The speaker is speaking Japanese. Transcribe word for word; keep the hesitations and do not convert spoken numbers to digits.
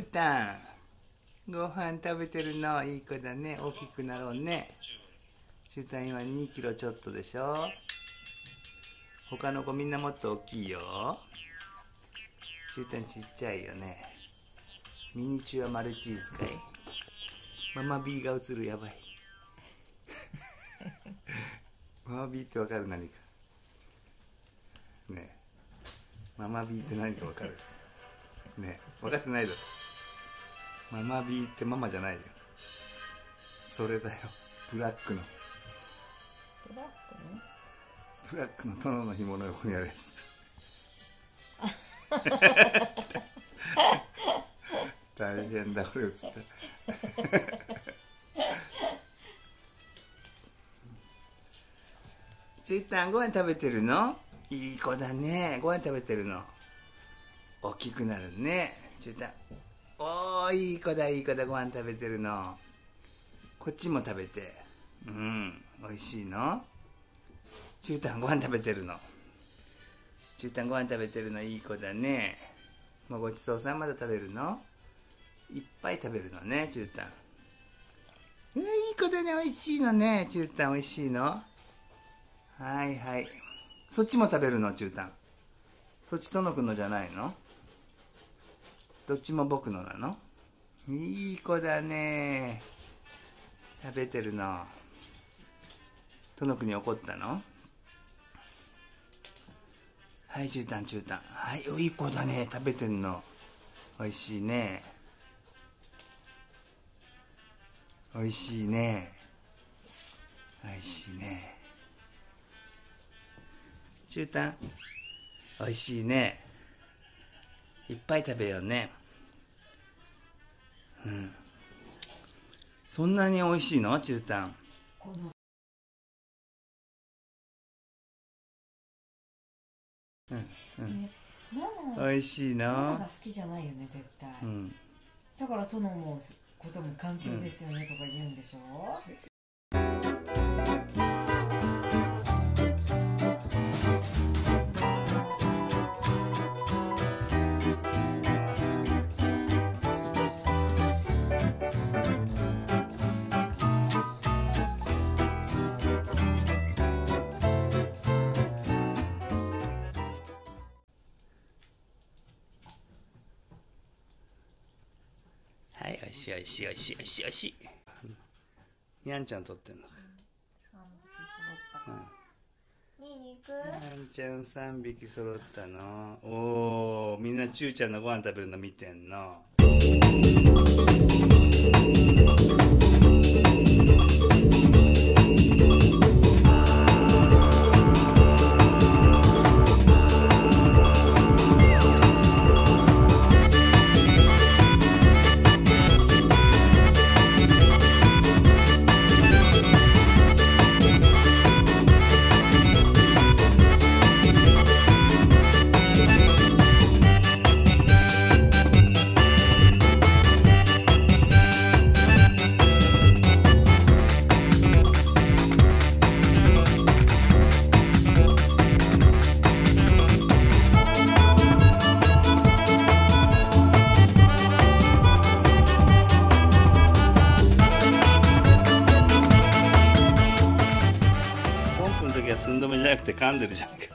ーたん、ご飯食べてるの。いい子だね。大きくなろうね。しゅうたん今にキロちょっとでしょ。他の子みんなもっと大きいよ。しゅうたんちっちゃいよね。ミニチュアマルチーズかい。ママ B が映る。やばい。ママ B ってわかる？何かねえ、ママ B って何かわかる？ねえ、分かってないだろ。ママ B ってママじゃないよ。それだよ、ブラックのブラックのブラックの殿の紐の横にあるやつ。大変だ、これ映った。ちゅうたん、ご飯食べてるの？いい子だね。ご飯食べてるの。大きくなるね。ちゅうたん、おー、いい子だいい子だ。ご飯食べてるの。こっちも食べて。うん、おいしいの？ちゅうたん、ご飯食べてるの。ちゅうたん、ご飯食べてるの。いい子だね。もうごちそうさん。まだ食べるの？いっぱい食べるのね、ちゅうたん。うん、いい子だね。おいしいのね。ちゅうたん、おいしいの？はいはい。そっちも食べるの、ちゅうたん。そっちとのくんのじゃないの？どっちも僕のなの？いい子だね。食べてるの。とのくんに怒ったの？はい、ちゅうたん、ちゅうたん。はい、いい子だね。食べてんの。おいしいね。おいしいね。おいしいね。ちゅうたん、おいしいね。いっぱい食べようね。うん。そんなにおいしいの？ちゅうたん。 このうんうん、 ね、ママおいしいの？ ママが好きじゃないよね、絶対。 うん、 だからそのもうことも環境ですよね、とか言うんでしょ。 はい、おいしいおいしいおいしいおいしいおいしい。にゃんちゃん撮ってんのか。 にいに行く？ にゃんちゃんさんびき揃ったの。おお、みんなちゅうちゃんのご飯食べるの見てんの。ポンプの時は寸止めじゃなくて噛んでるじゃんか。